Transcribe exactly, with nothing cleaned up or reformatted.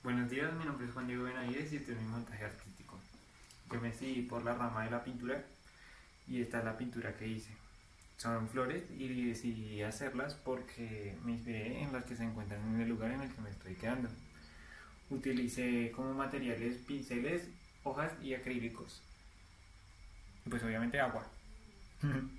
Buenos días, mi nombre es Juan Diego Benavides y este es mi montaje artístico. Yo me decidí por la rama de la pintura y esta es la pintura que hice. Son flores y decidí hacerlas porque me inspiré en las que se encuentran en el lugar en el que me estoy quedando. Utilicé como materiales pinceles, hojas y acrílicos. Y pues obviamente agua.